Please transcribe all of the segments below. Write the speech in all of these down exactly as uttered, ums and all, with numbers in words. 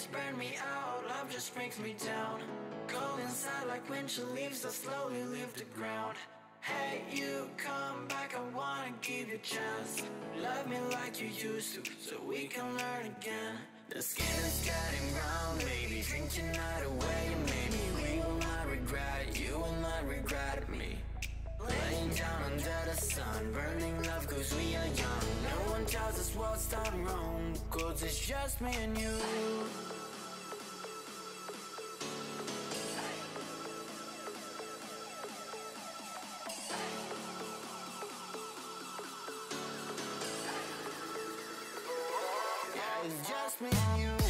burn me out, love just brings me down. Cold inside like winter leaves that slowly leave the ground. Hey, you come back, I wanna give you a chance. Love me like you used to, so we can learn again. The skin is getting brown, baby, drink your night away. Maybe we will not regret it, you will not regret me. Laying down under the sun, burning love cause we are young. No one tells us what's done wrong, cause it's just me and you. Yeah, it's just me and you.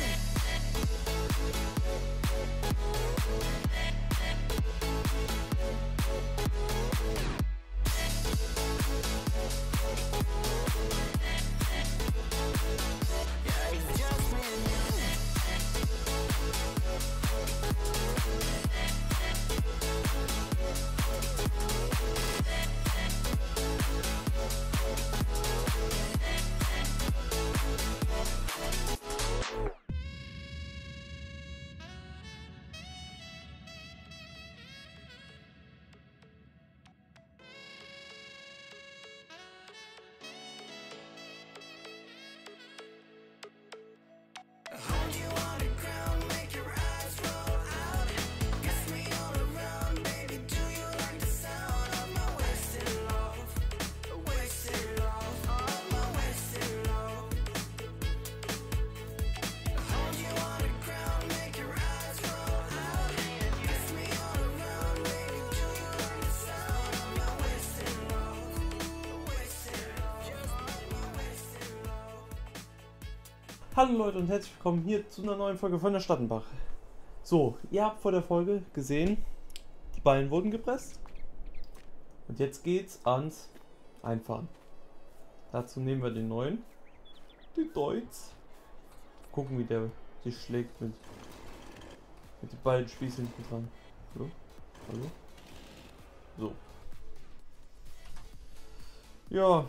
Hold you on the ground, make your eyes roll out. Kiss me all around, baby, do you like the sound of my wasted love? Wasted love, oh my wasted love. Hold you on the ground, make your eyes roll out. Kiss me all around, baby, do you like the sound of my wasted love? Wasted love, just my wasted love. Hallo Leute und herzlich willkommen hier zu einer neuen Folge von der Stadtenbach. So, ihr habt vor der Folge gesehen, die Ballen wurden gepresst und jetzt geht's ans Einfahren. Dazu nehmen wir den neuen, die Deutz. Gucken, wie der sich schlägt mit, mit den beiden Spießen hinten dran. So, hallo. So. Ja.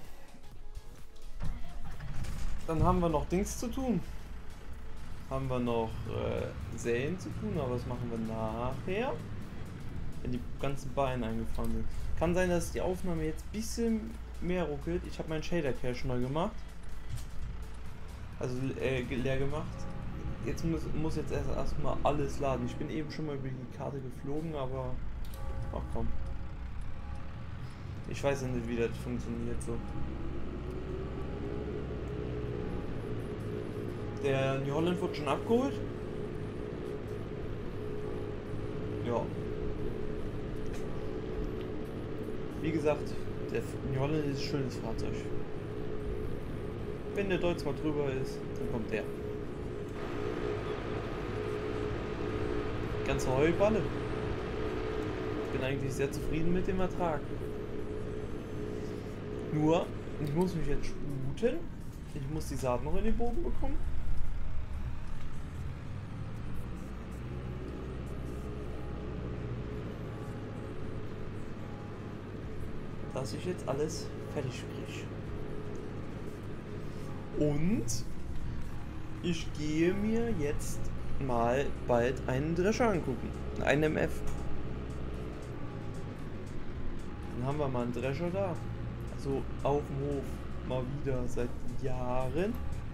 Dann haben wir noch Dings zu tun. Haben wir noch äh, Säen zu tun, aber das machen wir nachher, wenn die ganzen Beine eingefahren sind. Kann sein, dass die Aufnahme jetzt ein bisschen mehr ruckelt. Ich habe meinen Shader Cache neu gemacht. Also äh, leer gemacht. Jetzt muss, muss jetzt erst erstmal alles laden. Ich bin eben schon mal über die Karte geflogen, aber ach komm. Ich weiß ja nicht, wie das funktioniert so. Der New Holland wurde schon abgeholt. Ja. Wie gesagt, der New Holland ist ein schönes Fahrzeug. Wenn der Deutz mal drüber ist, dann kommt der. Ganze Heuballe. Ich bin eigentlich sehr zufrieden mit dem Ertrag. Nur, ich muss mich jetzt sputen. Ich muss die Saat noch in den Boden bekommen. Dass ich jetzt alles fertig kriege. Und ich gehe mir jetzt mal bald einen Drescher angucken. Einen M F. Dann haben wir mal einen Drescher da. Also auf dem Hof. Mal wieder seit Jahren.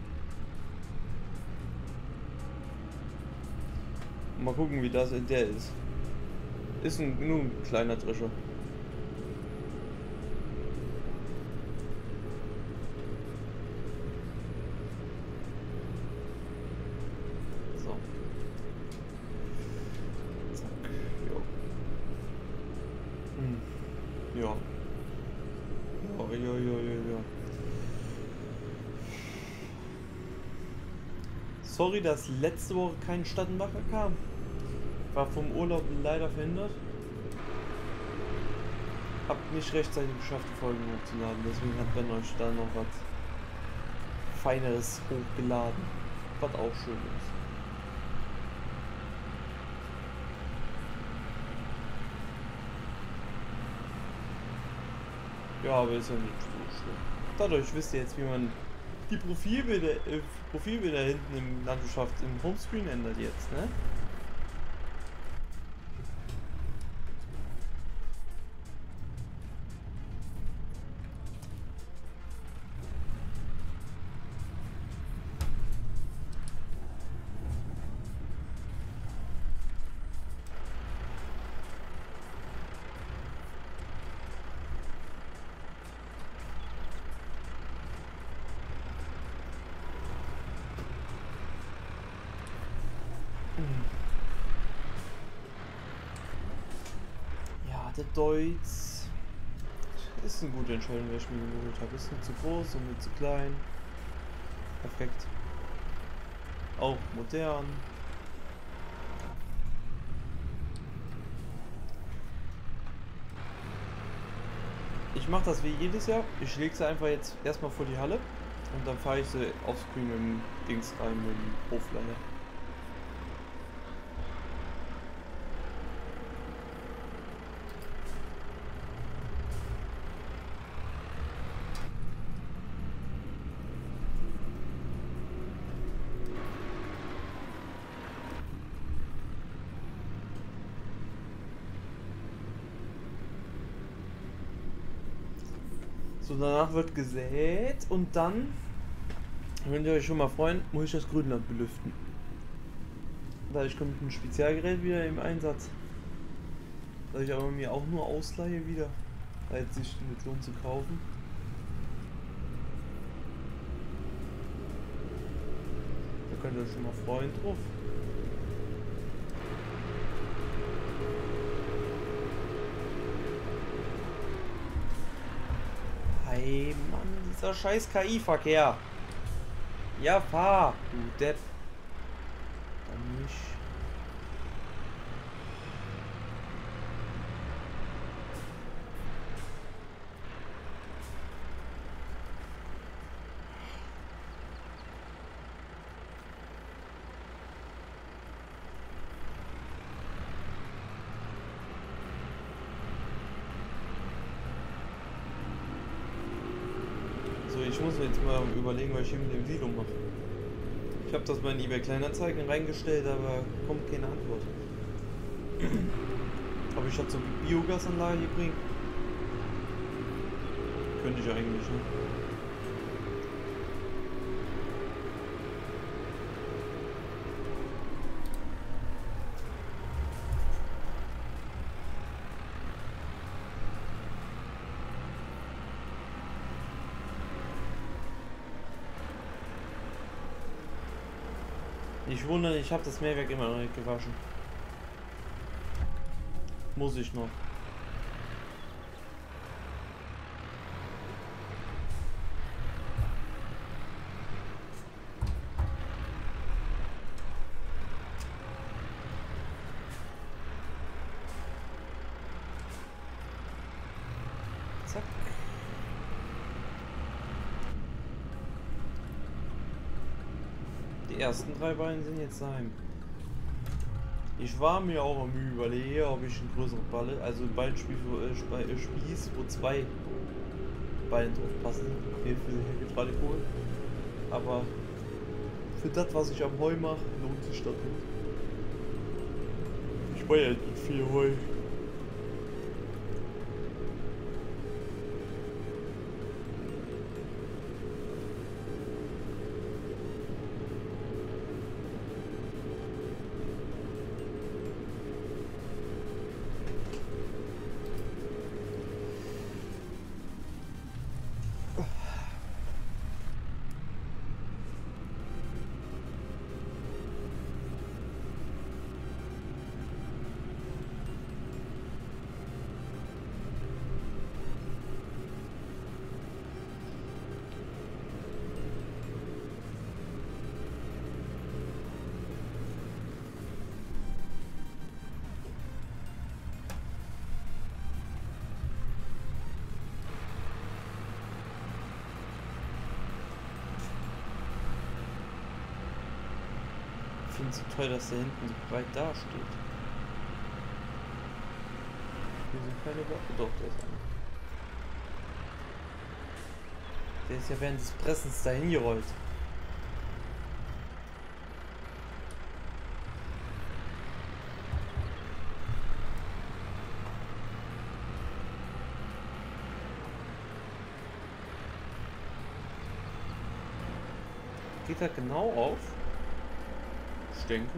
Mal gucken, wie das in der ist. Ist ein, nur ein kleiner Drescher. Ja. Ja, ja, ja, ja, ja. Sorry, dass letzte Woche kein Stadtenbacher kam. War vom Urlaub leider verhindert. Hab nicht rechtzeitig geschafft, die Folgen hochzuladen. Deswegen hat Ben euch da noch was Feineres hochgeladen. Was auch schön ist. Ja, aber ist ja nicht so schlimm. Dadurch wisst ihr jetzt, wie man die Profilbilder, äh, Profilbilder hinten im Landschaft im Homescreen ändert jetzt, ne? Ja, der Deutz ist eine gute Entscheidung, wer ich mir geholt habe. Ist nicht zu groß und nicht zu klein. Perfekt. Auch modern. Ich mache das wie jedes Jahr. Ich lege sie einfach jetzt erstmal vor die Halle und dann fahre ich sie offscreen mit dem Dings rein, mit dem Hoflader. So, danach wird gesät und dann, könnt ihr euch schon mal freuen, muss ich das Grünland belüften. Da ich kommt ein Spezialgerät wieder im Einsatz. Da ich aber mir auch nur ausleihe wieder, weil es sich nicht lohnt zu kaufen. Da könnt ihr euch schon mal freuen drauf. Hey Mann, dieser scheiß K I-Verkehr. Ja, fahr, du Depp. Dann nicht. Ich muss mir jetzt mal überlegen, was ich hier mit dem Silo mache. Ich habe das bei den eBay Kleinanzeigen reingestellt, aber kommt keine Antwort. Aber ich habe so eine Biogasanlage hier bringen. Könnte ich eigentlich, ne? Ich wundere, ich habe das Mehrwerk immer noch nicht gewaschen. Muss ich noch. Zack. Die ersten drei Beine sind jetzt daheim. Ich war mir auch am überlegen, ob ich eine größere Balle, also ein Ballenspiel für äh, Spieß, wo zwei Ballen drauf passen, hier für die Hydraulikkohle. Aber für das, was ich am Heu mache, lohnt sich das nicht. Ich war ja nicht viel Heu. Ich finde es so toll, dass der hinten so breit dasteht. Hier sind keine Worte. Doch, der ist einer. Der ist ja während des Pressens dahin gerollt. Geht er genau auf? Ich denke.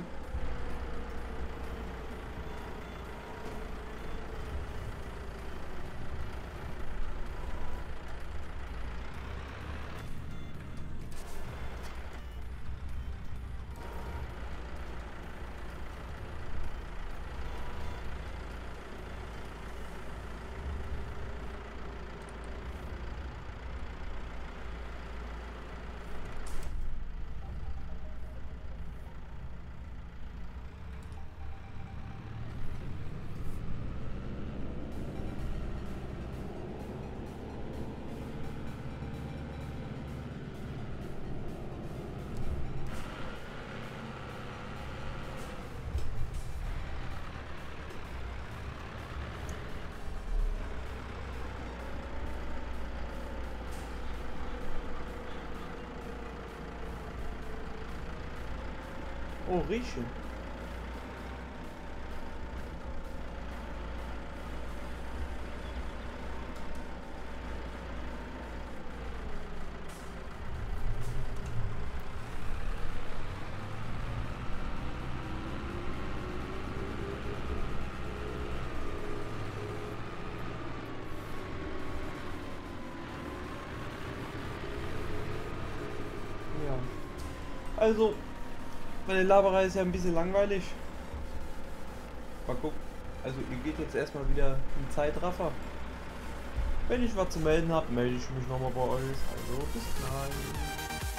Oh, riechen. Ja. Also, meine Laberei ist ja ein bisschen langweilig. Mal gucken. Also ihr geht jetzt erstmal wieder in Zeitraffer. Wenn ich was zu melden habe, melde ich mich nochmal bei euch. Also bis gleich.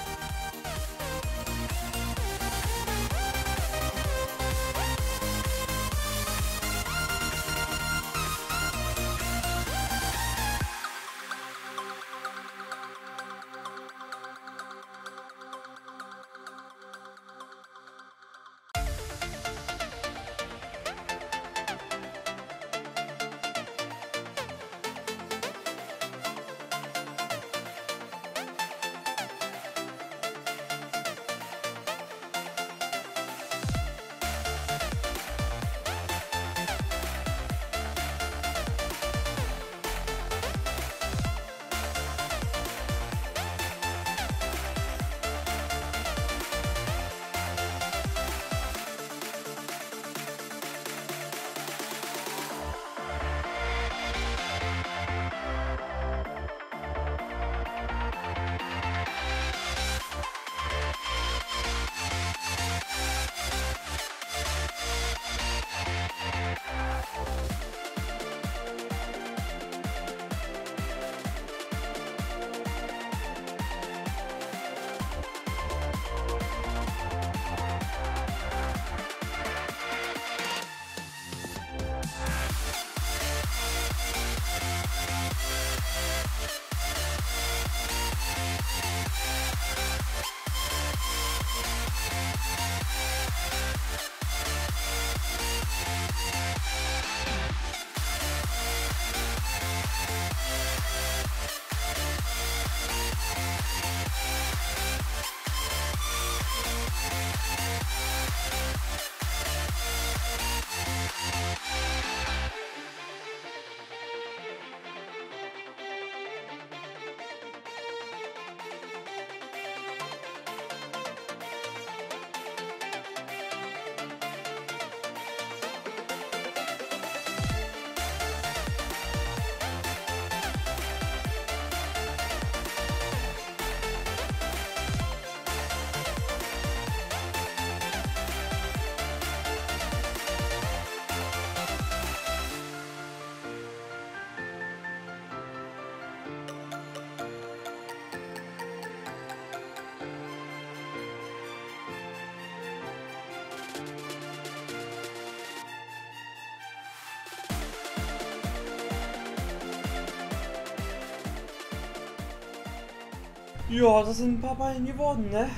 Ja, das sind ein paar Beine geworden, ne?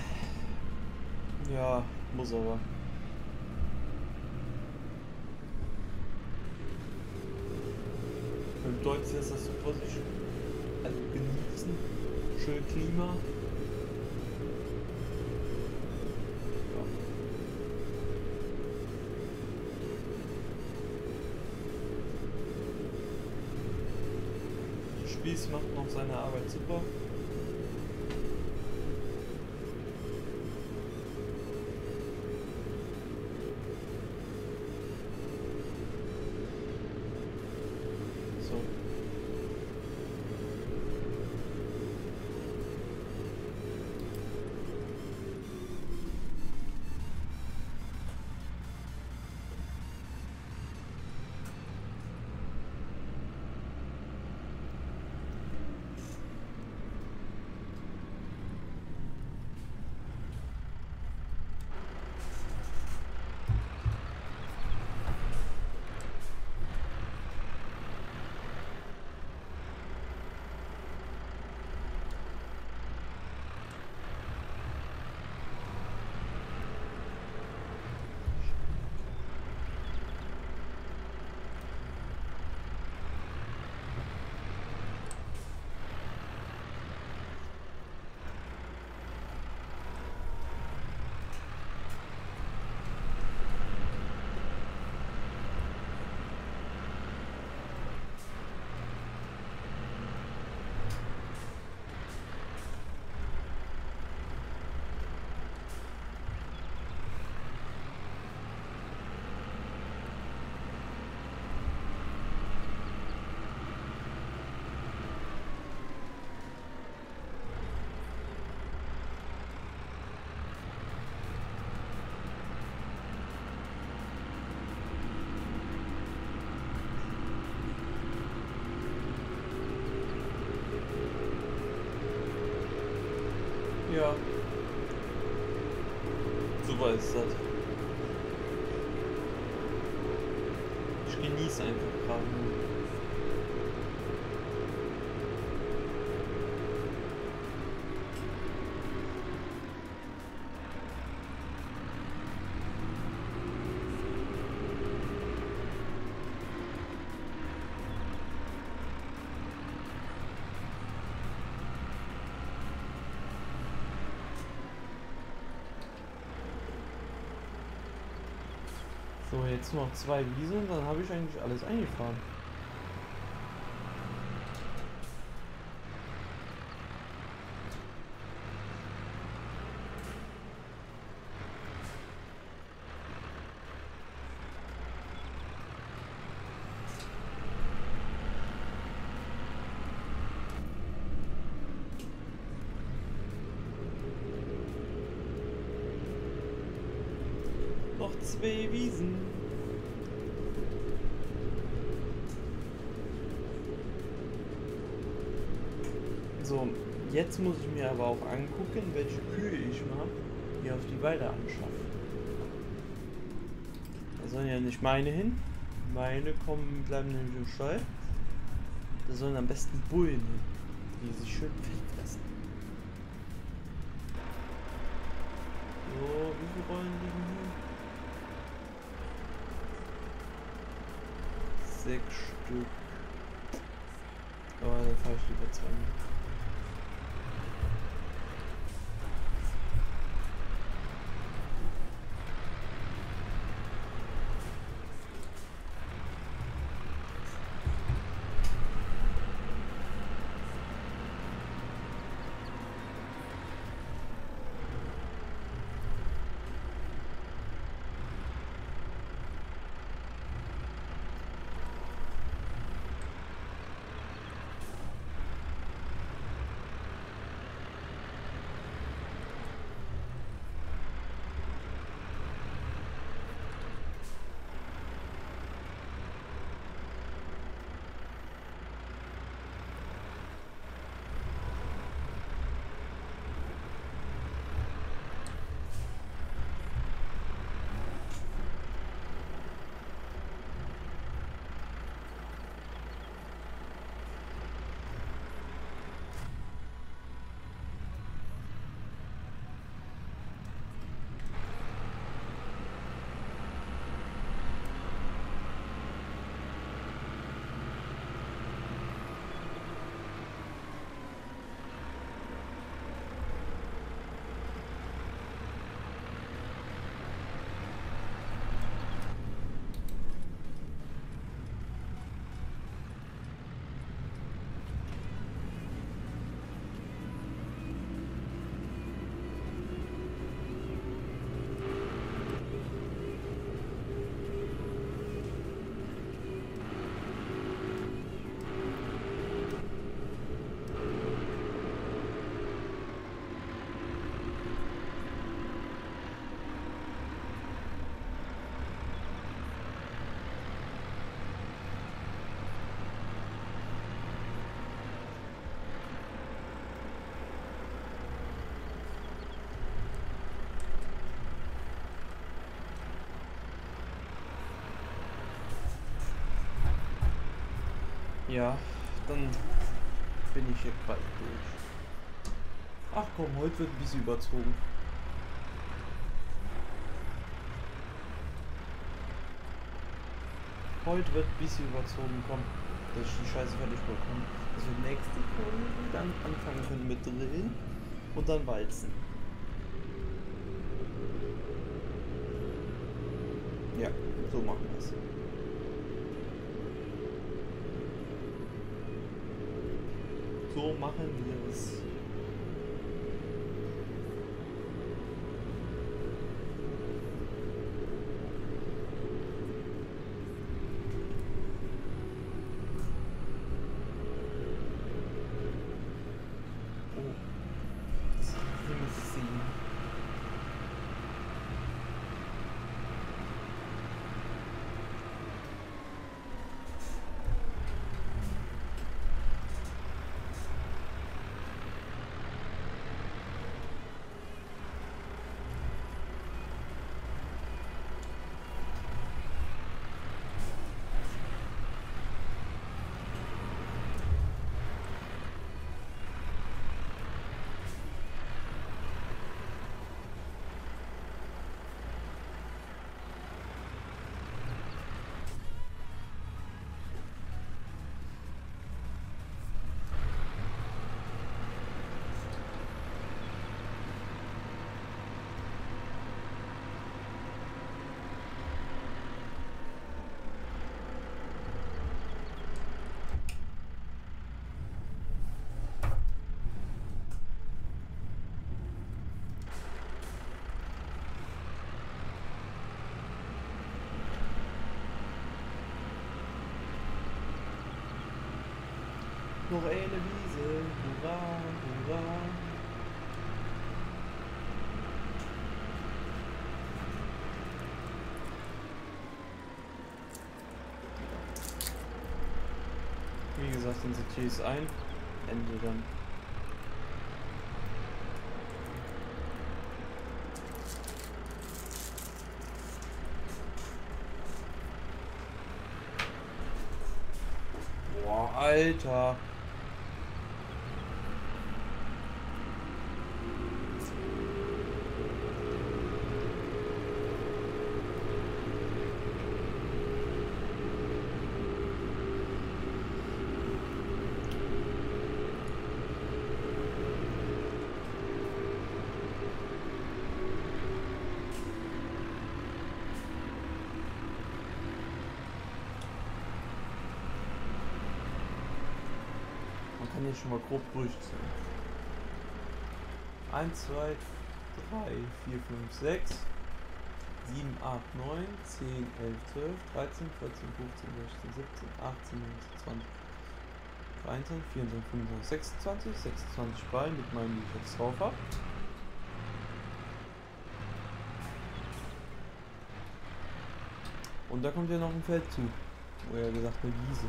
Ja, muss aber. Im Deutschen ist das so Vorsicht. Also genießen. Schön Klima. Ja. Spieß macht noch seine Arbeit super. Ja. Super ist das. Ich genieße einfach gerade nur. So, jetzt noch zwei Wiesen, dann habe ich eigentlich alles eingefahren. Noch zwei Wiesen. So, jetzt muss ich mir aber auch angucken, welche Kühe ich mal hier auf die Weide anschaffe. Da sollen ja nicht meine hin. Meine kommen, bleiben nämlich im Stall. Da sollen am besten Bullen hin, die sich schön fett fressen. So, wie viele Rollen liegen hier? Sechs Stück. Aber dann fahre ich lieber zwei mit. Ja, dann bin ich hier bald durch. Ach komm, heute wird ein bisschen überzogen. Heute wird ein bisschen überzogen, komm, dass ich die Scheiße fertig bekomme. Dass wir nächste Folge dann anfangen können mit Drillen und dann walzen. Ja, so machen wir es. So machen wir es. Noch eine Wiese, hurra, hurra. Wie gesagt, dann sortiere ich es ein. Ende dann. Boah, Alter. Kann ich schon mal grob durchziehen. eins, zwei, drei, vier, fünf, sechs, sieben, acht, neun, zehn, elf, zwölf, dreizehn, vierzehn, fünfzehn, sechzehn, siebzehn, achtzehn, neunzehn, zwanzig, dreiundzwanzig, vierundzwanzig, fünfundzwanzig, sechsundzwanzig, sechsundzwanzig Ballen mit meinen, die ich jetzt drauf habe. Und da kommt ja noch ein Feld zu, wo er gesagt eine Wiese.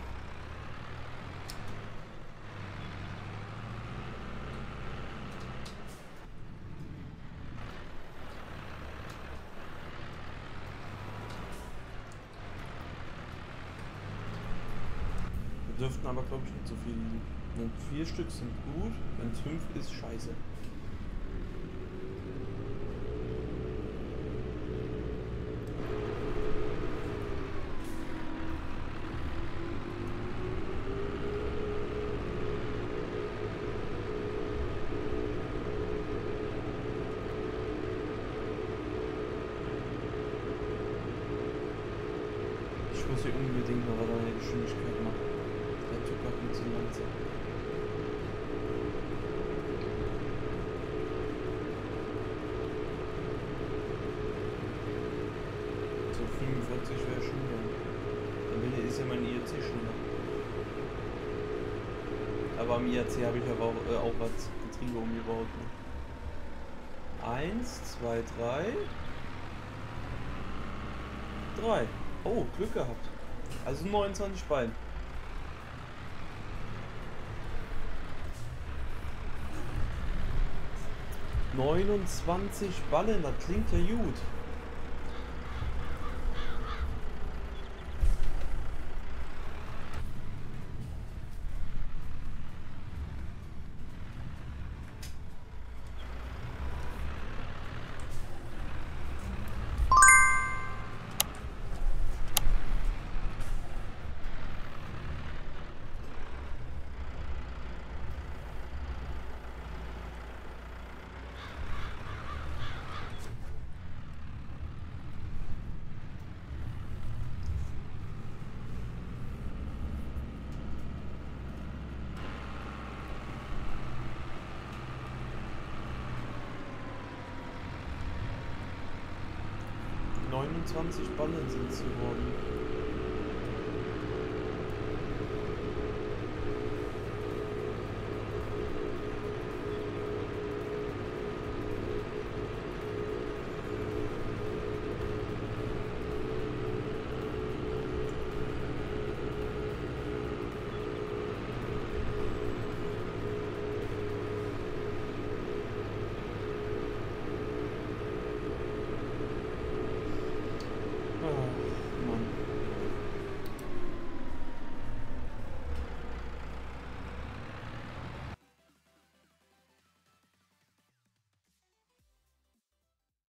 Dürften aber glaube ich nicht so viel liegen. Wenn vier Stück sind gut, wenn es fünf ist, scheiße. Ich muss hier unbedingt noch eine Geschwindigkeit machen. Der Typ macht mir zu langsam. So fünfundvierzig wäre schon gern. Dann ist ja mein I R C schneller. Aber am I R C habe ich aber auch, äh, auch was Getriebe umgebaut. Ne? Eins, zwei, drei. Drei. Oh, Glück gehabt. Also neunundzwanzig Beine. neunundzwanzig Ballen, das klingt ja gut. neunundzwanzig Ballen sind es geworden.